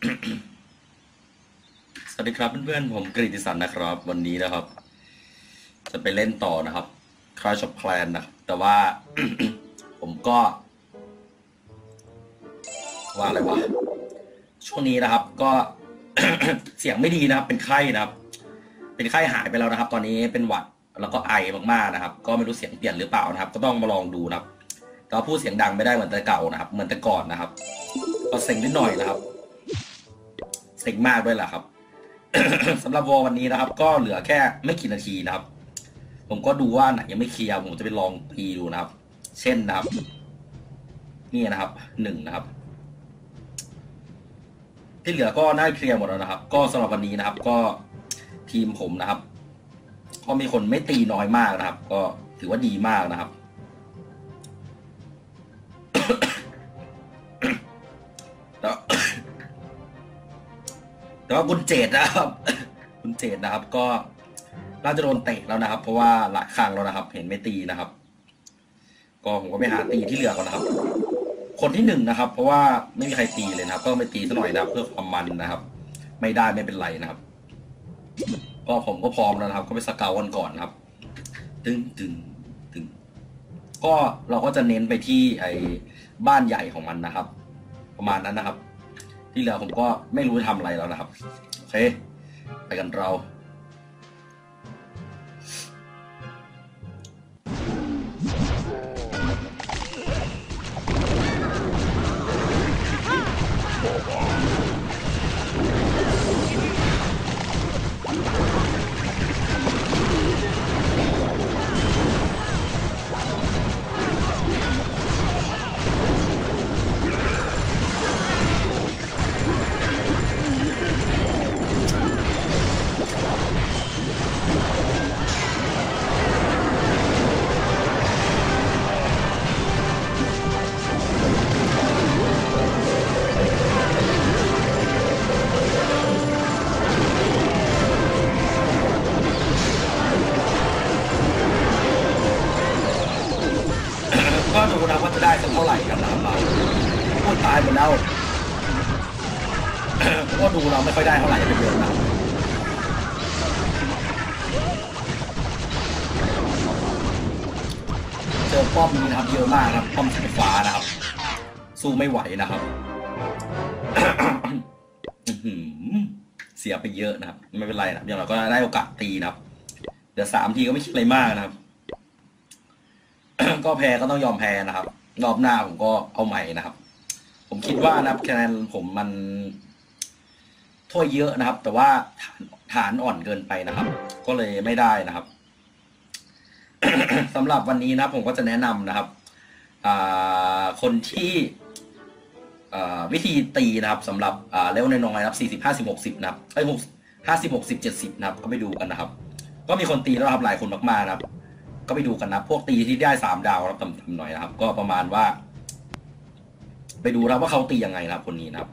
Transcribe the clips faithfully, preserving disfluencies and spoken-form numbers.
สวัสดีครับเพื่อนๆผมกฤติสันนะครับวันนี้นะครับ จะไปเล่นต่อนะครับ Clash of Clans นะแต่ว่า ผมก็ว่าอะไรวะช่วงนี้นะครับก็ เสียงไม่ดีนะครับเป็นไข้นะครับ เป็นไข้หายไปแล้วนะครับ ตอนนี้เป็นหวัดแล้วก็ไอมากๆนะครับ ก็ไม่รู้เสียงเปลี่ยนหรือเปล่านะครับ ก็ต้องมาลองดูนะครับแต่พูดเสียงดังไม่ได้เหมือนแต่เก่านะครับ เหมือนแต่ก่อนนะครับก็เซ็งนิดหน่อยนะครับเซ็งมากด้วยแหละครับ สำหรับวอลวันนี้นะครับก็เหลือแค่ไม่กี่นาทีนะครับ ผมก็ดูว่าไหนยังไม่เคลียร์ผมจะไปลองตีดูนะครับ เช่นนะครับนี่นะครับหนึ่งนะครับที่เหลือก็น่าเคลียร์หมดแล้วนะครับ ก็สำหรับวันนี้นะครับ ก็ทีมผมนะครับก็มีคนไม่ตีน้อยมากนะครับ ก็ถือว่าดีมากนะครับ แต่ว่าคุณเจดนะครับ คุณเจดนะครับ ก็น่าจะโดนเตะแล้วนะครับ เพราะว่าหลายครั้งแล้วนะครับ เห็นไม่ตีนะครับ ก็ผมก็ไปหาตีที่เหลือก่อนนะครับ คนที่หนึ่งนะครับ เพราะว่าไม่มีใครตีเลยนะครับ ก็ไปตีซะหน่อยนะครับ เพื่อความมันนะครับ ไม่ได้ไม่เป็นไรนะครับ ก็ผมก็พร้อมแล้วนะครับ ก็ไปสเกลกันก่อนนะครับตึงตึงตึงก็เราก็จะเน้นไปที่ไอ้บ้านใหญ่ของมันนะครับ ประมาณนั้นนะครับ ที่เหลือผมก็ไม่รู้จะทำอะไรแล้วนะครับโอเคไปกันเราก็ดูนะว่าจะได้สักเท่าไหร่กันนะครับเราพูดตายหมดแล้ว ก็ดูเราไม่ค่อยได้เท่าไหร่เป็นเยอะนะเจอป้อมนี้นะครับเยอะมากครับป้อมสายฟ้านะครับ สู้ไม่ไหวนะครับ เสียไปเยอะนะครับไม่เป็นไรนะอย่างเราก็ได้โอกาสตีนะครับเดี๋ยวสามทีก็ไม่คิดอะไรมากนะครับ ก็แพ้ก็ต้องยอมแพ้นะครับรอบหน้าผมก็เอาใหม่นะครับ ผมคิดว่านะครับคะแนนผมมันถ้วยเยอะนะครับ แต่ว่าฐานฐานอ่อนเกินไปนะครับ ก็เลยไม่ได้นะครับ สำหรับวันนี้นะผมก็จะแนะนำนะครับคนที่วิธีตีนะครับสำหรับเลเวลน้อยๆนะครับสี่สิบห้าสิบหกสิบนะครับไอ้หกห้าสิบหกสิบเจ็ดสิบนะครับก็ไปดูกันนะครับ ก็มีคนตีแล้วครับหลายคนมากๆนะครับก็ไปดูกันนะพวกตีที่ได้สามดาวครับต่ำๆหน่อยนะครับ ก็ประมาณว่า ไปดูนะว่าเขาตียังไงนะครับคนนี้นะครับ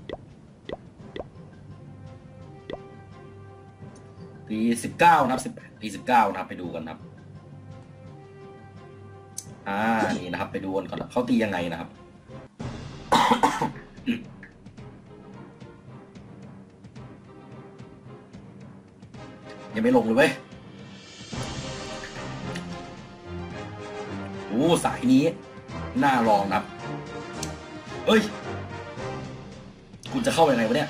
ปีสิบเก้านะครับสิบปีสิบเก้านะครับไปดูกันครับอ่านี่นะครับไปดูกันก่อนเขาตียังไงนะครับ ยังไม่ลงเลยเว้ยโอ้สายนี้น่าลองนะครับเฮ้ยคุณจะเข้ายังไงวะเนี่ย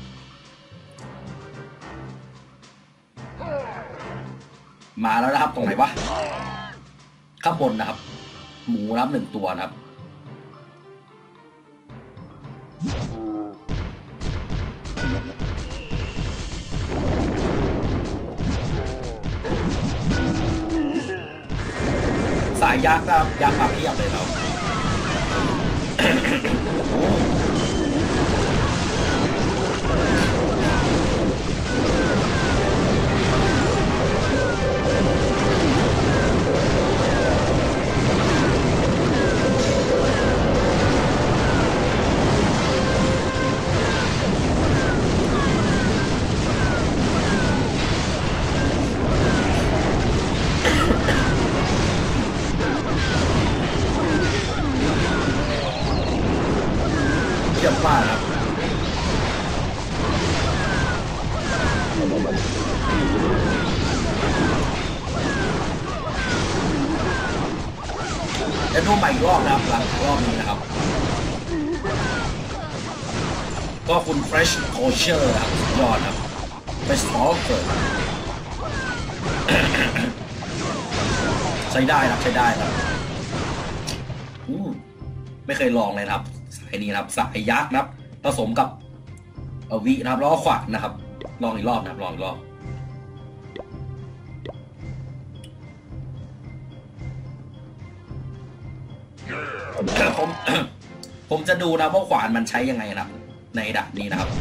มาแล้วนะครับตรงไหนวะข้างบนนะครับหมูรับหนึ่งตัวนะครับสายยักษ์ครับยักษ์มาเพียบเลยเราอีกรอบนะครับหลังรอบนี้นะครับก็คุณ Fresh Culture ครับยอดครับ Fresh Culture ใช้ได้ครับใช้ได้ครับไม่เคยลองเลยนะครับสายนี้นะครับสายยักษ์นะครับผสมกับเอาวินะครับแล้วก็ขวานนะครับลองอีกรอบนะครับลองอีกรอบผมผมจะดูนะว่าขวานมันใช้ยังไงนะครับในดับนี้นะครับ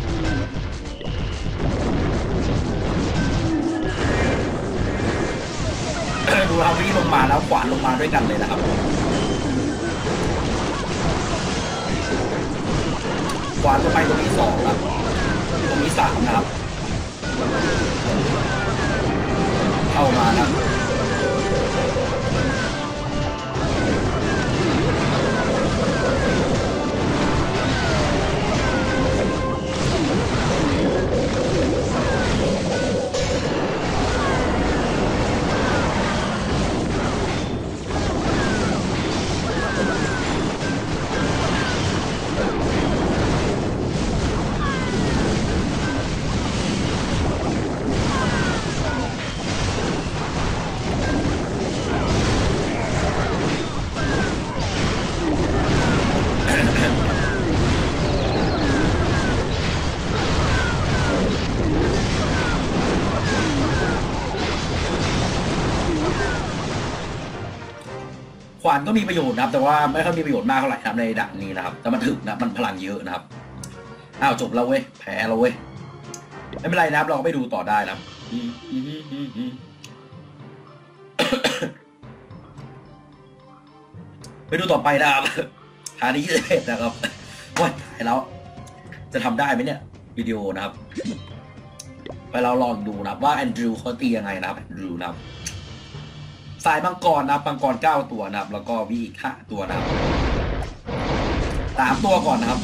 ดูเอาวิลงมาแล้วขวานลงมาด้วยกันเลยนะครับขวานลงไปตรงนี้สองครับตรงนี้สามนะครับเข้ามานะขวานก็มีประโยชน์นะครับแต่ว่าไม่ค่อยมีประโยชน์มากเท่าไหร่ครับในด่านนี้นะครับแต่มันถึกนะมันพลังเยอะนะครับอ้าวจบแล้วเว้ยแพ้แล้วเว้ยไม่เป็นไรนะครับเราก็ไปดูต่อได้นะครับไปดูต่อไปนะครับหานี้เลยนะครับว่าถ่ายแล้วจะทำได้ไหมเนี่ยวิดีโอนะครับไปเราลองดูนะครับว่าแอนดรูว์เขาตียังไงนะครับแอนดรูว์นะครับสายมังกรนะครับมังกรเก้าตัวนะครับแล้วก็วีอีกห้าตัวนะครับสามตัวก่อนนะครับ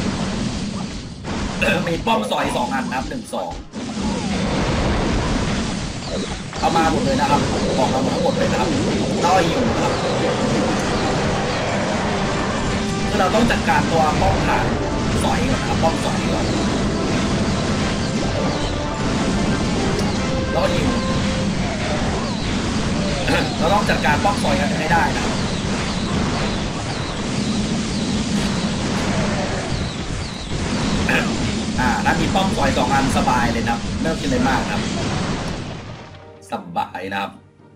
มีป้อมสอยสองอันนะครับหนึ่งสองเอามาหมดเลยนะครับบอกเราทั้งหมดเลยนะครับเราอยู่นะครับคือเราต้องจัดการตัวป้อมฐานสอยก่อนนะครับป้อมสอยก่อนเราอยู่เราต้องจัดการป้อมซอยกันให้ได้นะครับอ่าถ้ามีป้อมซอยสองอันสบายเลยนะครับไม่ต้องคิดอะไรมากนะครับสบายนะครับ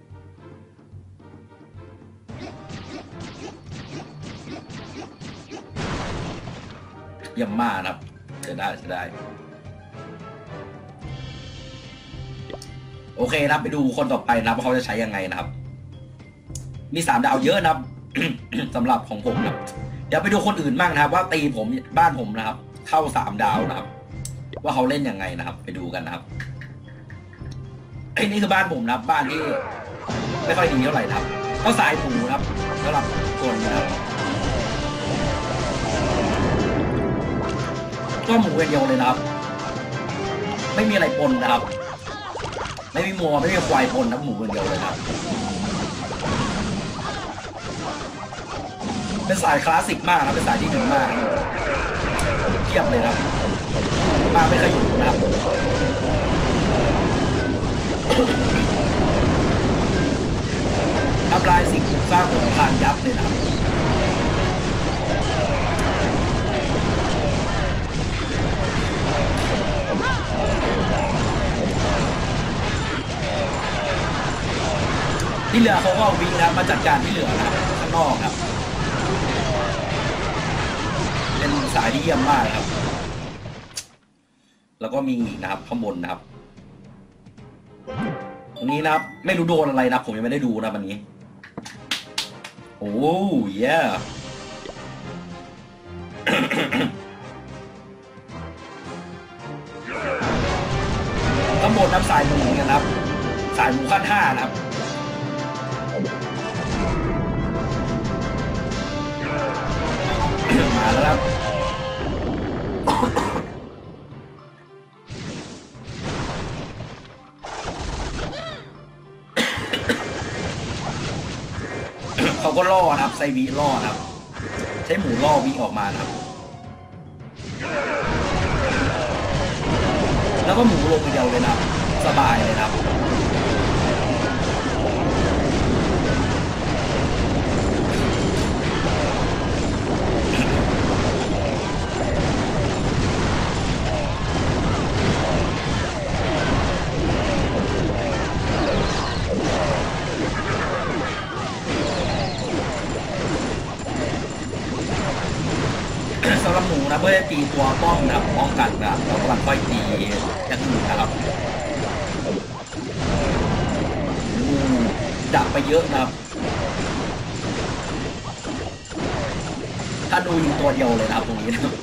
เยี่ยมมากนะครับจะได้จะได้โอเคนะครับไปดูคนต่อไปนะครับว่าเขาจะใช้ยังไงนะครับมีสามดาวเยอะนะครับ สำหรับของผมนะครับเดี๋ยวไปดูคนอื่นบ้างนะครับว่าตีผมบ้านผมนะครับเข้าสามดาวนะครับว่าเขาเล่นยังไงนะครับไปดูกันนะครับไอ้นี่คือบ้านผมนะครับบ้านที่ไม่ค่อยดีเท่าไหร่นะครับก็สายหมูนะครับสำหรับตัวนี้นะครับก็หมูอย่างเดียวเลยนะครับไม่มีอะไรปนนะครับไม่มีมัวไม่มีควายปนนะหมูอย่างเดียวเลยครับเป็นสายคลาสสิกมากนะเป็นสายที่ดีมากเทียบเลยครับมาไม่เคยอยู่นะครับทำลายสิ่งปลูกสร้างของผ่านยับเลยนะครับที่เหลือเขาก็วิ่งนะมาจัดการที่เหลือนะครับข้างนอกครับเป็นสายที่เยี่ยมมากครับแล้วก็มีอีกนะครับข้างบนนะครับตรงนี้นะครับไม่รู้โดนอะไรนะผมยังไม่ได้ดูนะวันนี้โอ้ยข้างบนน้ำสายหมูกันนะครับสายหมูขั้นห้านะครับมาแล้วครับเขาก็ล่อนะครับไซวีล่อนะครับใช้หมูล่อวีออกมานะครับแล้วก็หมูลงไปเดียวเลยนะครับสบายเลยนะครับสำหรับหมูนะเพื่อตีตัวป้องนะครับป้องกันนะครับเรากำลังค่อยตีอย่างอื่นนะครับดับไปเยอะนะครับถ้าดูอยู่ตัวเดียวเลยนะครับตรงนี้นะ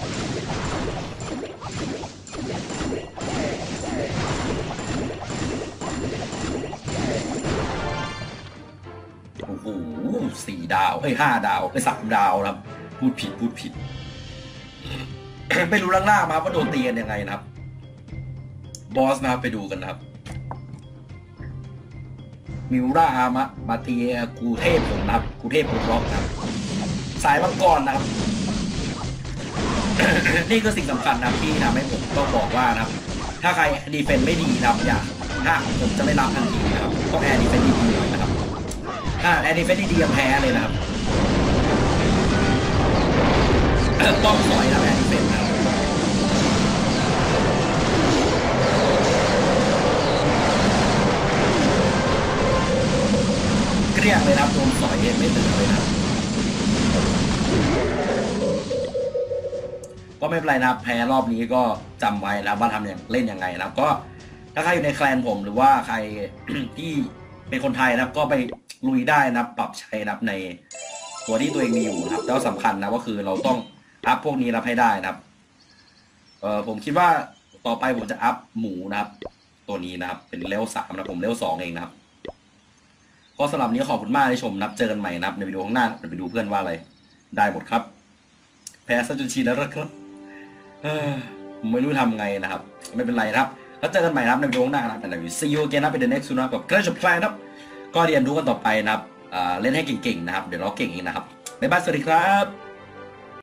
โอ้โหสี่ดาวเอ้ยห้าดาวเอ้ยสามดาวนะครับพูดผิดพูดผิดไปรู้ล่างๆมาว่าโดนตีกันยังไงนะครับบอสนะครับไปดูกันนะครับมิวรามามาตีกูเทพผมนะครับกูเทพผมล็อกนะครับสายมังกรนะครับ นี่คือสิ่งสำคัญนะครับที่ทำให้ผมต้องบอกว่านะครับถ้าใครดีเฟนไม่ดีนะครับอย่าถ้าผมจะไม่รับทันทีนะครับต้องแอร์ดีเฟนดีๆนะครับถ้าแอร์ดีเฟนดีๆแพ้เลยนะครับต้องสอยนะแอร์ดีเฟนนะครับเกลี้ยงเลยนะครับโดนสอยไม่ตื่นเลยนะก็ไม่เป็นไรนะครับแพ้รอบนี้ก็จำไว้นะว่าทำอย่างเล่นยังไงนะครับก็ถ้าใครอยู่ในแคลนผมหรือว่าใคร ที่เป็นคนไทยนะครับก็ไปลุยได้นะครับปรับใช้นะครับในตัวที่ตัวเองมีอยู่นะครับแล้วสำคัญนะก็คือเราต้องอัพพวกนี้รับให้ได้นะครับเออผมคิดว่าต่อไปผมจะอัพหมูนะครับตัวนี้นะครับเป็นเลเวลสามนะผมเลเวลสองเองนะครับก็สำหรับนี้ขอบคุณมากที่ชมนะครับเจอกันใหม่นะครับในวิดีโอข้างหน้าเดี๋ยวไปดูเพื่อนว่าอะไรได้หมดครับแพ้ซะจนชินแล้วครับผมไม่รู้ทำไงนะครับไม่เป็นไรนะครับแล้วเจอกันใหม่นะครับในวิดีโอข้างหน้านะครับเป็นอะไรซีโอเกนนะเป็นเดนเน็กซ์นะกับ Clash of Clans ครับก็เรียนรู้กันต่อไปนะครับเล่นให้เก่งๆนะครับเดี๋ยวเราเก่งเองนะครับบ๊ายบายสวัสดีครับ